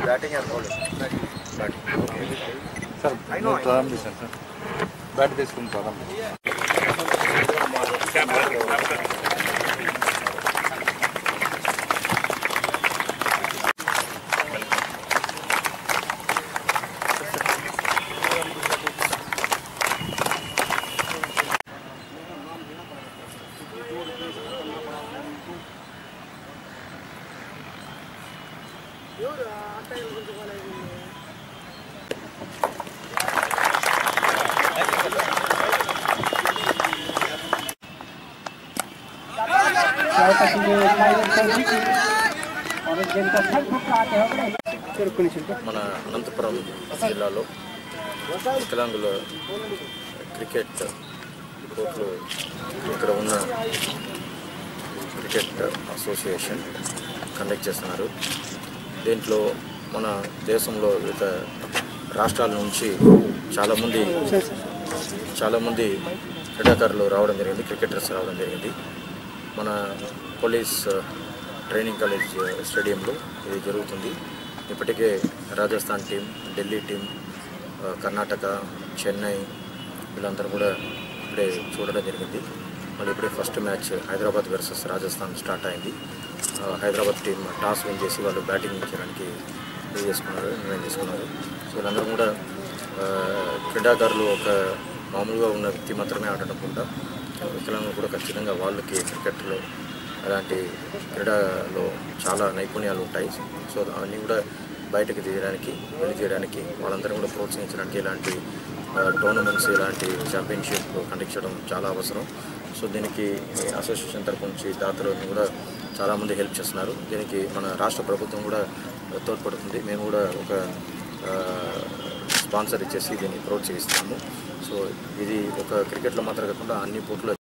Batting and bowling. Sir ప్రారంభించాను sir, bat తీసుకుని ప్రారంభించాను. మన అనంతపురం జిల్లాలో వికలాంగుల క్రికెట్ కోర్టులు ఇక్కడ ఉన్న క్రికెట్ అసోసియేషన్ కండక్ట్ చేస్తున్నారు. దీంట్లో మన దేశంలో వివిధ రాష్ట్రాల నుంచి చాలామంది క్రీడాకారులు రావడం జరిగింది, క్రికెటర్స్ రావడం జరిగింది. మన పోలీస్ ట్రైనింగ్ కాలేజ్ స్టేడియంలో ఇది జరుగుతుంది. ఇప్పటికే రాజస్థాన్ టీం, ఢిల్లీ టీం, కర్ణాటక, చెన్నై వీళ్ళందరూ కూడా ఇప్పుడే చూడడం జరిగింది. మళ్ళీ ఇప్పుడే first match Hyderabad versus Rajasthan start అయింది. హైదరాబాద్ టీం టాస్ విన్ చేసి వాళ్ళు బ్యాటింగ్ చేయడానికి నిర్ణయం చేసుకున్నారు. సో వీళ్ళందరూ కూడా క్రీడాకారులు ఒక మామూలుగా ఉన్న వ్యక్తి మాత్రమే ఆడకుండా వికలాంగులు కూడా ఖచ్చితంగా వాళ్ళకి క్రికెట్లో అలాంటి క్రీడలో చాలా నైపుణ్యాలు ఉంటాయి. సో అవన్నీ కూడా బయటకు తీయడానికి, చేయడానికి వాళ్ళందరూ కూడా ప్రోత్సహించడానికి ఇలాంటి టోర్నమెంట్స్, ఇలాంటి ఛాంపియన్షిప్ కండక్ట్ చేయడం చాలా అవసరం. సో దీనికి అసోసియేషన్ తరఫు నుంచి దాతలను కూడా చాలామంది హెల్ప్ చేస్తున్నారు. దీనికి మన రాష్ట్ర ప్రభుత్వం కూడా తోడ్పడుతుంది. మేము కూడా ఒక స్పాన్సర్ ఇచ్చేసి దీన్ని ప్రోత్సహిస్తాము. సో ఇది ఒక క్రికెట్లో మాత్రమే కాకుండా అన్ని పోటీలు